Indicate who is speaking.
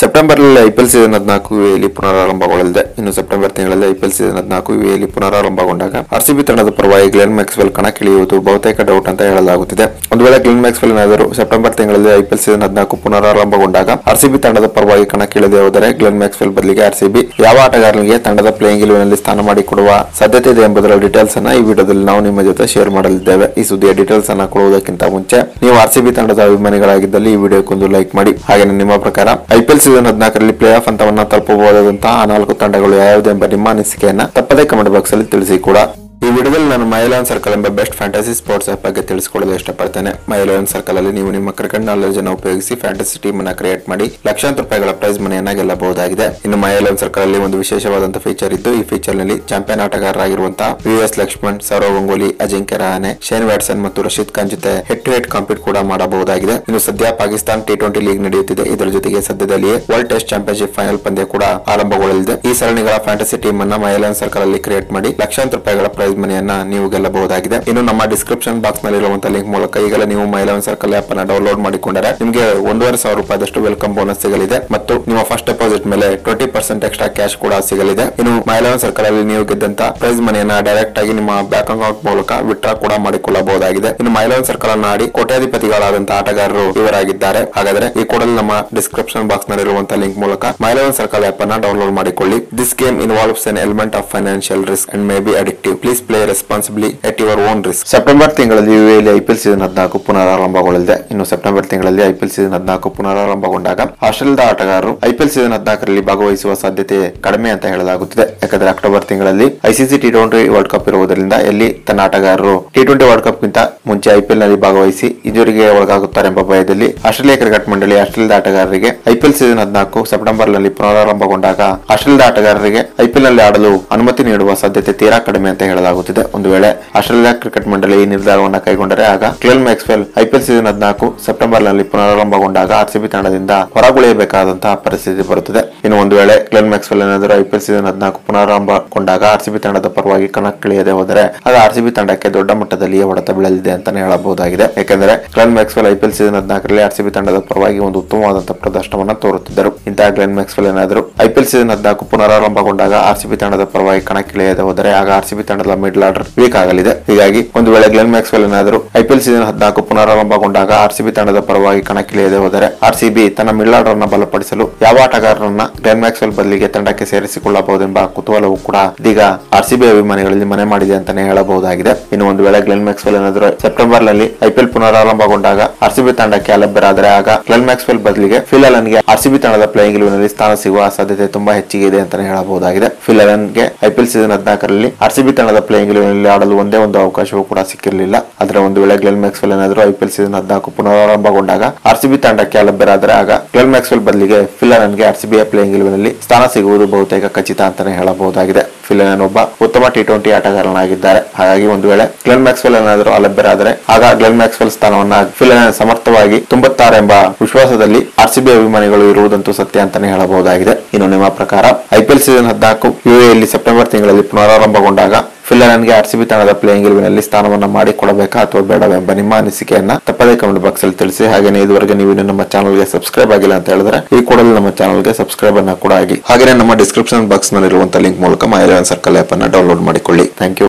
Speaker 1: September IPL season 14 ಯುಎಇಲಿ ಪುನರಾರಂಭಗೊಳ್ಳಲಿದೆ. ಇನ್ನು ಸೆಪ್ಟೆಂಬರ್ ತಿಂಗಳಲ್ಲಿ ಐಪಿಎಲ್ ಸೀಸನ್ 14 ಯುಎಇಲಿ ಪುನರಾರಂಭಗೊಂಡಾಗ ಆರ್ಸಿಬಿ ತಂಡದ ಪರವಾಗಿ ಗ್ಲೆನ್ ಮ್ಯಾಕ್ಸ್ವೆಲ್ ಕಣಕ್ಕಿಳಿಯುವುದು ಬಹುತೇಕ ಡೌಟ್ ಅಂತ ಹೇಳಲಾಗುತ್ತಿದೆ. ಒಂದು ವೇಳೆ ಗ್ಲೆನ್ ಮ್ಯಾಕ್ಸ್ವೆಲ್ ಏನಾದರೂ ಸೆಪ್ಟೆಂಬರ್ ತಿಂಗಳಲ್ಲಿ ಐಪಿಎಲ್ ಸೀಸನ್ 14 ಪುನರಾರಂಭಗೊಂಡಾಗ ಆರ್ಸಿಬಿ ತಂಡದ ಪರವಾಗಿ ಕಣಕ್ಕಿಳಿದೇ ಹೋದರೆ ಗ್ಲೆನ್ ಮ್ಯಾಕ್ಸ್ವೆಲ್ ಬದಲಿಗೆ ಆರ್ಸಿಬಿ ಯಾವ ಆಟಗಾರನಿಗೆ ತಂಡದ ಪ್ಲೇಯಿಂಗ್ 11ನಲ್ಲಿ ಸ್ಥಾನ ಮಾಡಿಕೊಡುವ ಸಾಧ್ಯತೆ ಇದೆ ಎಂಬುದರ ಡೀಟೇಲ್ಸ್ ಅನ್ನ ಈ ವಿಡಿಯೋದಲ್ಲಿ ನಾವು ನಿಮ್ಮ ಜೊತೆ ಶೇರ್ ಮಾಡಲಿದ್ದೇವೆ. ಈ ಸುದ್ದಿಯ ಡೀಟೇಲ್ಸ್ ಅನ್ನ ಕೊಡುವುದಕ್ಕಿಂತ ಮುಂಚೆ ನೀವು ಆರ್ಸಿಬಿ ತಂಡದ ಅಭಿಮಾನಿಗಳಾಗಿದ್ದಲ್ಲಿ ಈ ವಿಡಿಯೋಕ್ಕೊಂದು ಲೈಕ್ ಮಾಡಿ. ಹಾಗೆ ನಿಮ್ಮ ಪ್ರಕಾರ ಐಪಿಎಲ್ ಸೀಸನ್ 14ರಲ್ಲಿ ಪ್ಲೇ ಆಫ್ ಹಂತವನ್ನ ತಲುಪಬಹುದಾದಂತಹ 4 ತಂಡಗಳು ಯಾವುದು ಎಂಬ ನಿಮ್ಮ ಅನಿಸಿಕೆಯನ್ನ ತಪ್ಪದೇ ಕಮೆಂಟ್ ಬಾಕ್ಸ್ ಅಲ್ಲಿ ತಿಳಿಸಿ ಕೂಡ. ಈ ವಿಡಿಯೋದಲ್ಲಿ ನಾನು ಮೈ 11 ಸರ್ಕಲ್ ಎಂಬ ಬೆಸ್ಟ್ ಫ್ಯಾಂಟಸಿ ಸ್ಪೋರ್ಟ್ಸ್ ಆಪ್ ಬಗ್ಗೆ ತಿಳಿಸಿಕೊಳ್ಳಲು ಇಷ್ಟಪಡ್ತೇನೆ. ಮೈ 11 ಸರ್ಕಲ್ ಅಲ್ಲಿ ನೀವು ನಿಮ್ಮ ಕ್ರಿಕೆಟ್ ನಾಲೆಜ್ ಅನ್ನು ಉಪಯೋಗಿಸಿ ಫ್ಯಾಂಟಸಿ ಟೀಮ್ ಅನ್ನು ಕ್ರಿಯೇಟ್ ಮಾಡಿ ಲಕ್ಷಾಂತರ ರೂಪಾಯಿಗಳ ಪ್ರೈಸ್ ಮನಿಯನ್ನ ಗೆಲ್ಲಬಹುದಾಗಿದೆ. ಇನ್ನು ಮೈ 11 ಸರ್ಕಲ್ ಅಲ್ಲಿ ಒಂದು ವಿಶೇಷವಾದಂತಹ ಫೀಚರ್ ಇದ್ದು, ಈ ಫೀಚರ್ ನಲ್ಲಿ ಚಾಂಪಿಯನ್ ಆಟಗಾರರಾಗಿರುವಂತಹ ವಿಎಸ್ ಲಕ್ಷ್ಮಣ್, ಸೌರವ್ ಗಂಗೂಲಿ, ಅಜಿಂಕ್ಯ ರಹಾನೆ, ಶೇನ್ ವ್ಯಾಟ್ಸನ್ ಮತ್ತು ರಶೀದ್ ಖಾನ್ ಜೊತೆ ಹೆಡ್ ಟು ಹೆಡ್ ಕಾಂಪೀಟ್ ಕೂಡ ಮಾಡಬಹುದಾಗಿದೆ. ಇನ್ನು ಸದ್ಯ ಪಾಕಿಸ್ತಾನ್ T20 ಲೀಗ್ ನಡೆಯುತ್ತಿದೆ. ಇದರ ಜೊತೆಗೆ ಸದ್ಯದಲ್ಲಿಯೇ ವರ್ಲ್ಡ್ ಟೆಸ್ಟ್ ಚಾಂಪಿಯನ್ಶಿಪ್ ಫೈನಲ್ ಪಂದ್ಯ ಕೂಡ ಆರಂಭಗೊಳ್ಳಲಿದೆ. ಈ ಸರಣಿಗಳ ಫ್ಯಾಂಟಸಿ ಟೀಮ್ ಅನ್ನ ಮೈ 11 ಸರ್ಕಲ್ ಅಲ್ಲಿ ಕ್ರಿಯೇಟ್ ಮಾಡಿ ಲಕ್ಷಾಂತರ ರೂಪಾಯಿಗಳ ಪ್ರೈಸ್ ಮನಿಯನ್ನ ನೀವು ಗೆಲ್ಲಬಹುದಾಗಿದೆ. ಇನ್ನು ನಮ್ಮ ಡಿಸ್ಕ್ರಿಪ್ಷನ್ ಬಾಕ್ಸ್ ನಲ್ಲಿರುವಂತಹ ಲಿಂಕ್ ಮೂಲಕ ಈಗಲೇ ನೀವು ಮೈ 11 ಸರ್ಕಲ್ ಆಪ್ ಅನ್ನು ಡೌನ್ಲೋಡ್ ಮಾಡಿಕೊಂಡರೆ ನಿಮಗೆ 1,500 ರೂಪಾಯಿದಷ್ಟು ವೆಲ್ಕಮ್ ಬೋನಸ್ ಸಿಗಲಿದೆ ಮತ್ತು ನಿಮ್ಮ ಫಸ್ಟ್ ಡೆಪಾಸಿಟ್ ಮೇಲೆ 20% ಎಕ್ಸ್ಟ್ರಾ ಕ್ಯಾಶ್ ಕೂಡ ಸಿಗಲಿದೆ. ಇನ್ನು ಮೈ 11 ಸರ್ಕಲ್ ಅಲ್ಲಿ ನೀವು ಗೆದ್ದಂತ ಪ್ರೈಸ್ ಮನಿಯನ್ನ ಡೈರೆಕ್ಟ್ ಆಗಿ ನಿಮ್ಮ ಬ್ಯಾಂಕ್ ಅಕೌಂಟ್ ಮೂಲಕ ವಿತ್ಡ್ರಾ ಕೂಡ ಮಾಡಿಕೊಳ್ಳಬಹುದಾಗಿದೆ. ಇನ್ನು ಮೈ 11 ಸರ್ಕಲ್ ಅನ್ನು ಆಡಿ ಕೋಟ್ಯಾಧಿಪತಿಗಳಾದಂತಹ ಆಟಗಾರರು ಇವರಾಗಿದ್ದಾರೆ. ಹಾಗಾದ್ರೆ ಈ ಕೂಡಲೇ ನಮ್ಮ ಡಿಸ್ಕ್ರಿಪ್ಷನ್ ಬಾಕ್ಸ್ ನಲ್ಲಿರುವಂತಹ ಲಿಂಕ್ ಮೂಲಕ ಮೈ 11 ಸರ್ಕಲ್ ಆಪ್ ಅನ್ನು ಡೌನ್ಲೋಡ್ ಮಾಡಿಕೊಳ್ಳಿ. This game involves an element of financial risk and may be addictive. Please play responsibly at your own risk. September ತಿಂಗಳಲ್ಲಿ ಯುಎಇಲಿ ಐಪಿಎಲ್ ಸೀಸನ್ 14 ಪುನರಾರಂಭಗೊಳ್ಳಲಿದೆ. ಇನ್ನು ಸೆಪ್ಟೆಂಬರ್ ತಿಂಗಳಲ್ಲಿ ಐಪಿಎಲ್ ಸೀಸನ್ 14 ಪುನರಾರಂಭಗೊಂಡಾಗ ಆಸ್ಟ್ರೇಲಿಯಾದ ಆಟಗಾರರು ಐಪಿಎಲ್ ಸೀಸನ್ 14ರಲ್ಲಿ ಭಾಗವಹಿಸುವ ಸಾಧ್ಯತೆ ಕಡಿಮೆ ಅಂತ ಹೇಳಲಾಗುತ್ತಿದೆ. ಯಾಕಂದ್ರೆ ಅಕ್ಟೋಬರ್ ತಿಂಗಳಲ್ಲಿ ಐಸಿಸಿ T20 ವರ್ಲ್ಡ್ ಕಪ್ ಇರುವುದರಿಂದ ಎಲ್ಲಿ ತನ್ನ ಆಟಗಾರರು T20 ವರ್ಲ್ಡ್ ಕಪ್ ಗಿಂತ ಮುಂಚೆ ಐಪಿಎಲ್ ನಲ್ಲಿ ಭಾಗವಹಿಸಿ ಇಂಜುರಿಗೆ ಒಳಗಾಗುತ್ತಾರೆ ಎಂಬ ಭಯದಲ್ಲಿ ಆಸ್ಟ್ರೇಲಿಯಾ ಕ್ರಿಕೆಟ್ ಮಂಡಳಿ ಆಸ್ಟ್ರೇಲಿಯಾದ ಆಟಗಾರರಿಗೆ ಐಪಿಎಲ್ ಸೀಸನ್ 14 ಸೆಪ್ಟೆಂಬರ್ ನಲ್ಲಿ ಪುನರಾರಂಭಗೊಂಡಾಗ ಆಸ್ಟ್ರೇಲಿಯಾದ ಆಟಗಾರರಿಗೆ ಐಪಿಎಲ್ ನಲ್ಲಿ ಆಡಲು ಅನುಮತಿ ನೀಡುವ ಸಾಧ್ಯತೆ ತೀರಾ ಕಡಿಮೆ ಅಂತ ಹೇಳಲಾಗುತ್ತಿದೆ. ಒಂದು ವೇಳೆ ಆಸ್ಟ್ರೇಲಿಯಾ ಕ್ರಿಕೆಟ್ ಮಂಡಳಿ ಈ ನಿರ್ಧಾರವನ್ನು ಕೈಗೊಂಡರೆ ಆಗ Glenn Maxwell IPL season 14 September ನಲ್ಲಿ ಪುನರಾರಂಭಗೊಂಡಾಗ ಆರ್ಸಿಬಿ ತಂಡದಿಂದ ಹೊರಗುಳಿಯಬೇಕಾದಂತಹ ಪರಿಸ್ಥಿತಿ ಬರುತ್ತದೆ. ಇನ್ನು ಒಂದು ವೇಳೆ ಗ್ಲೆನ್ ಮ್ಯಾಕ್ಸ್ವೆಲ್ ಏನಾದರೂ ಐಪಿಎಲ್ ಸೀಸನ್ 14 ಪುನರಾರಂಭಗೊಂಡಾಗ ಆರ್ಸಿಬಿ ತಂಡದ ಪರವಾಗಿ ಕಣಕ್ಕಿಳಿಯದೆ ಹೋದರೆ ಆಗ ಆರ್ಸಿಬಿ ತಂಡಕ್ಕೆ ದೊಡ್ಡ ಮಟ್ಟದಲ್ಲಿಯೇ ಹೊಡೆತ ಬೀಳಲಿದೆ ಅಂತಾನೆ ಹೇಳಬಹುದಾಗಿದೆ. ಯಾಕೆಂದರೆ ಗ್ಲೆನ್ ಮ್ಯಾಕ್ಸ್ವೆಲ್ ಐಪಿಎಲ್ ಸೀಸನ್ 14ರಲ್ಲಿ ಆರ್ಸಿಬಿ ತಂಡದ ಪರವಾಗಿ ಒಂದು ಉತ್ತಮವಾದಂತಹ ಪ್ರದರ್ಶನವನ್ನು ತೋರುತ್ತಿದ್ದರು. ಇಂತಹ ಗ್ಲೆನ್ ಮ್ಯಾಕ್ಸ್ವೆಲ್ ಏನಾದರೂ ಐಪಿಎಲ್ ಸೀಸನ್ 14 ಪುನರಾರಂಭಗೊಂಡಾಗ ಆರ್ಸಿಬಿ ತಂಡದ ಪರವಾಗಿ ಕಣಕ್ಕಿಳಿಯದೆ ಹೋದರೆ ಆಗ ಆರ್ಸಿಬಿ ತಂಡದ ಮಿಡ್ಲ್ ಆರ್ಡರ್ ವೀಕ್ ಆಗಲಿದೆ. ಹೀಗಾಗಿ ಒಂದು ವೇಳೆ ಗ್ಲೆನ್ ಮ್ಯಾಕ್ಸ್ವೆಲ್ ಏನಾದರೂ ಐಪಿಎಲ್ ಸೀಸನ್ 14 ಪುನರಾರಂಭಗೊಂಡಾಗ ಆರ್ಸಿಬಿ ತಂಡದ ಪರವಾಗಿ ಕಣಕ್ಕಿಳಿಯದೆ ಹೋದರೆ ಆರ್ಸಿಬಿ ತನ್ನ ಮಿಡ್ಲ್ ಆರ್ಡರ್ ಅನ್ನು ಬಲಪಡಿಸಲು ಯಾವ ಆಟಗಾರರನ್ನ ಗ್ಲೆನ್ ಮ್ಯಾಕ್ಸ್ವೆಲ್ ಬದಲಿಗೆ ತಂಡಕ್ಕೆ ಸೇರಿಸಿಕೊಳ್ಳಬಹುದೆಂಬ ಕುತೂಹಲವು ಕೂಡ ಇದೀಗ ಆರ್ಸಿಬಿ ಅಭಿಮಾನಿಗಳಲ್ಲಿ ಮನೆ ಮಾಡಿದೆ ಅಂತಾನೆ ಹೇಳಬಹುದಾಗಿದೆ. ಇನ್ನು ಒಂದು ವೇಳೆ ಗ್ಲೆನ್ ಮ್ಯಾಕ್ಸ್ವೆಲ್ ಏನಾದರೂ ಸೆಪ್ಟೆಂಬರ್ ನಲ್ಲಿ ಐಪಿಎಲ್ ಪುನರಾರಂಭಗೊಂಡಾಗ ಆರ್ಸಿಬಿ ತಂಡಕ್ಕೆ ಅಲಭ್ಯರಾದರೆ ಆಗ ಗ್ಲೆನ್ ಮ್ಯಾಕ್ಸ್ವೆಲ್ ಬದಲಿಗೆ ಫಿಲ್ ಅಲನ್ಗೆ ಆರ್ಸಿಬಿ ತಂಡದ ಪ್ಲೇಯಿಂಗ್ 11ನಲ್ಲಿ ಸ್ಥಾನ ಸಿಗುವ ಸಾಧ್ಯತೆ ತುಂಬಾ ಹೆಚ್ಚಿಗೆ ಇದೆ ಅಂತಾನೆ ಹೇಳಬಹುದಾಗಿದೆ. ಫಿಲ್ ಅಲನ್ಗೆ ಐಪಿಎಲ್ ಸೀಸನ್ 14ರಲ್ಲಿ ಆರ್ಸಿಬಿ ತಂಡದ ಪ್ಲೇಯಿಂಗ್ 11ನಲ್ಲಿ ಆಡಲು ಒಂದೇ ಒಂದು ಅವಕಾಶವೂ ಕೂಡ ಸಿಕ್ಕಿರಲಿಲ್ಲ. ಆದರೆ ಒಂದು ವೇಳೆ ಗ್ಲೆನ್ ಮ್ಯಾಕ್ಸ್ವೆಲ್ ಏನಾದರೂ ಐಪಿಎಲ್ ಸೀಸನ್ 14 ಪುನರಾರಂಭಗೊಂಡಾಗ ಆರ್ಸಿಬಿ ತಂಡಕ್ಕೆ ಅಲಭ್ಯರಾದರೆ ಆಗ ಗ್ಲೆನ್ ಮ್ಯಾಕ್ಸ್ವೆಲ್ ಬದಲಿಗೆ ಫಿಲ್ ಅಲನ್ಗೆ ಆರ್ಸಿಬಿಯ ಪ್ಲೇಯಿಂಗ್ 11ನಲ್ಲಿ ಸ್ಥಾನ ಸಿಗುವುದು ಬಹುತೇಕ ಖಚಿತ ಅಂತಾನೆ ಹೇಳಬಹುದಾಗಿದೆ. ಫಿಲ್ ಅಲನ್ ಒಬ್ಬ ಉತ್ತಮ T20 ಆಟಗಾರನಾಗಿದ್ದಾರೆ. ಹಾಗಾಗಿ ಒಂದು ವೇಳೆ ಗ್ಲೆನ್ ಮ್ಯಾಕ್ಸ್ವೆಲ್ ಏನಾದರೂ ಅಲಭ್ಯರಾದರೆ ಆಗ ಗ್ಲೆನ್ ಮ್ಯಾಕ್ಸ್ವೆಲ್ ಸ್ಥಾನವನ್ನ ಫಿಲ್ ಅಲನ್ ಸಮರ್ಥವಾಗಿ ತುಂಬುತ್ತಾರೆ ಎಂಬ ವಿಶ್ವಾಸದಲ್ಲಿ ಆರ್ಸಿಬಿ ಅಭಿಮಾನಿಗಳು ಇರುವುದಂತೂ ಸತ್ಯ ಅಂತಾನೆ ಹೇಳಬಹುದಾಗಿದೆ. ಇನ್ನು ನಿಮ್ಮ ಪ್ರಕಾರ ಐಪಿಎಲ್ ಸೀಸನ್ 14 ಯುಎಇಲಿ ಸೆಪ್ಟೆಂಬರ್ ತಿಂಗಳಲ್ಲಿ ಪುನರಾರಂಭಗೊಂಡಾಗ ಫಿಲ್ ಅಲನ್ಗೆ ಆರ್ಸಿಬಿ ತಂಡದ ಪ್ಲೇಯಿಂಗ್ 11ನಲ್ಲಿ ಸ್ಥಾನವನ್ನ ಮಾಡಿಕೊಡಬೇಕಾ ಅಥವಾ ಬೇಡವೆಂಬ ನಿಮ್ಮ ಅನಿಸಿಕೆಯನ್ನ ತಪ್ಪದೇ ಕಮೆಂಟ್ ಬಾಕ್ಸ್ ಅಲ್ಲಿ ತಿಳಿಸಿ. ಹಾಗೆ ಇದುವರೆಗೆ ನೀವು ನಮ್ಮ ಚಾನಲ್ಗೆ ಸಬ್ಸ್ಕ್ರೈಬ್ ಆಗಿಲ್ಲ ಅಂತ ಹೇಳಿದ್ರೆ ಈ ಕೂಡಲೇ ನಮ್ಮ ಚಾನಲ್ಗೆ ಸಬ್ಸ್ಕ್ರೈಬ್ ಅನ್ನ ಕೂಡ ಆಗಿ. ಹಾಗೆ ನಮ್ಮ ಡಿಸ್ಕ್ರಿಪ್ಷನ್ ಬಾಕ್ಸ್ ನಲ್ಲಿರುವಂತಹ ಲಿಂಕ್ ಮೂಲಕ ಮೈ 11 ಸರ್ಕಲ್ ಆಪ್ ಅನ್ನ ಡೌನ್ಲೋಡ್ ಮಾಡಿಕೊಳ್ಳಿ. Thank you.